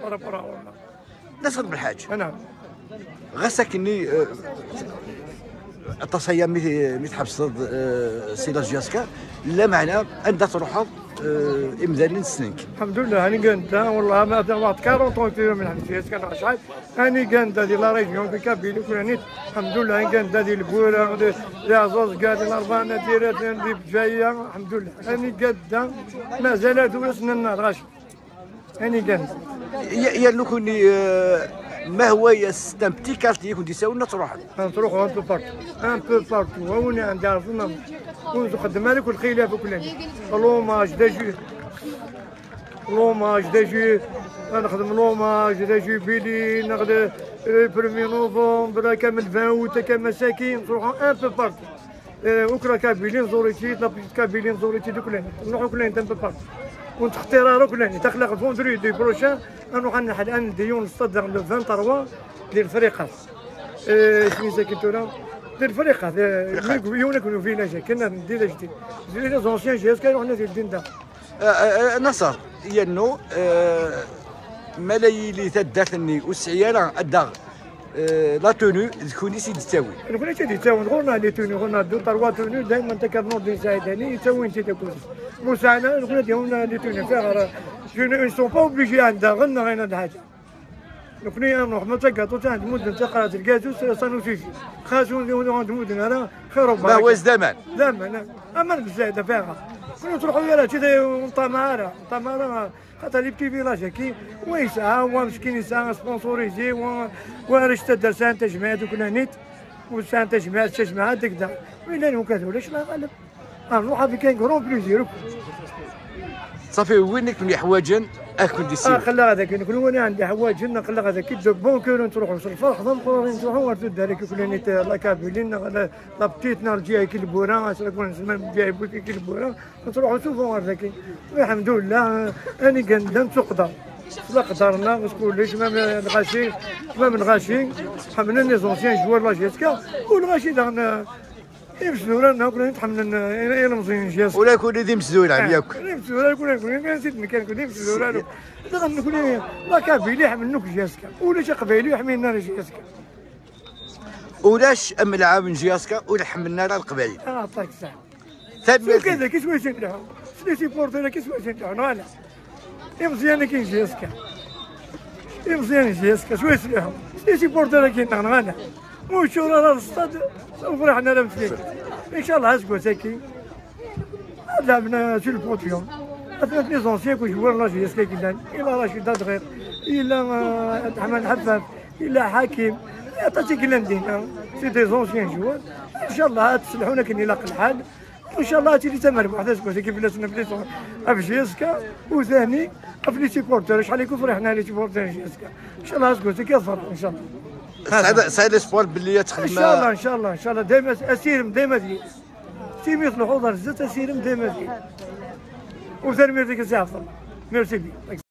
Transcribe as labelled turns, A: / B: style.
A: نصر بالحاج
B: نعم
A: غسكني التصيام ميت حبس سيلا جاسكا لا معنى عندها تروح امذان سنينك.
B: الحمد لله هاني كندا والله ما تبغى 40 كيلو من حبس كان شحال هاني كندا ديال لا ريجيون في كابيلي كلانيت الحمد لله هاني كندا ديال البوره ديال زوز كاع ديال 4 نتيرات اللي جايه الحمد لله هاني كندا مازال دوزنا النار غاشي هاني كندا
A: يا لو كوني ما هو يستم بتي كارتي كنت يساوي تروح
B: نروح ان بو بارتو هوني عندي عرفنا ونخدم لك الخلاف وكلاني لوماج داجي لوماج داجي نخدم لوماج داجي بيلي نخدم 1 نوفمبر كامل 20 اوت كامل مساكين نروحوا ان بو بارتو اوكرا كابيلين زوريتي لابيت كابيلين زوريتي دوكلاني نروحوا كلاني ان بو بارتو ونتختار كلاني تخلق فوندري دي بروشان نروح نحل ان ديون نصدر لو 23 ديال الفريقات سميتها كنتونا ديال الفريقات يونكونو فينا جا كنا ندير جديد لي زونسيان جي اس كانوا حنا ديال الدين دا
A: نصر ينو ملايلي تداتني وسعيانا الدار لا تونو تكوني سيدي تساوي
B: نكون سيدي تساوي غورنا لي تونو غورنا دو تروا تونو دائما تكرنور دي ساعداني يساوي انت تكون موسعنا نكون ديالنا لي تونو فيها جو سون با اوبليجي عندها غنى غير هاد الحاجه نكون نروح نتقاطو تاع المدن تاع قناه الكازوس سانوسيسي خاصو عند المدن هذا خير
A: ما هو الزمان
B: زمان اما بزاف فيها كنا تروحوا يلا تي طمارة خاطر لي بتي فيلاج كي ويسعى ومسكين يسعى سبونسوريزي ورشتا دار سانتا جماعات وكنا نيت وسانتا جماعات ديك وين وكذا لا غالب نروح في كاين كرون بليزير
A: صافي وينك من حوايجن اكون ديسي
B: خلى هذاك نقول وانا عندي حوايج نخلى هذاك دو بونكور نروحوا الفرح نروحوا ورد دارك كل نيت لا كابيلين لا بتيت نرجع كي البورا نكون نسمع جايب كي البورا نروحوا نشوفوا هذاك الحمد لله اني كندم تقدر لا قدرنا نقول ليش ما من غاشي حملنا لي زونسيان جوار لا جيسكا والغاشي داغنا يمسدونا ناكل نتحمل مزيان جاس
A: ولا يكون ذي مسدونا ياك
B: يمسدونا يكون نسيت مكان كون يمسدونا نقول لا كابيلي يحملنوك جاسكا ولا شي قبيلي يحملنا جاسكا
A: ولاش ام العاب جاسكا ولا حملنا لها القبائل
B: عطاك الساعه
A: ثاني
B: كذا كي سويت لهم سليتي بورتينا كي سويت لهم انا مزيان كاين جاسكا مزيان جاسكا سويت لهم سليتي بورتينا كاين انا وشورا راه الصاد وفرحنا لا مسكين ان شاء الله اسكو ساكي لعبنا في البوديوم اثناء لي زونسيان كو جوار لا جي اس كي كدان الى راشد دغير الى عبد الرحمن حفاف الى حكيم عطاتي كلاندين سي دي زونسيان جوار ان شاء الله تسلحونا كي يلاقي الحال وان شاء الله تيجي تمر واحد اسكو كيف لازمنا في جيسكا وثاني في لي سيبورتور شحال يكون فرحنا لي سيبورتور جيسكا ان شاء الله اسكو كيفرح ان شاء الله
A: سعيد اسبوار باللي تخدم
B: ان شاء الله دائما اسيرم دائما ديال سيمي الحوضر زدت اسيرم دائما ديال وثاني ميرسي كسافر ميرسي بي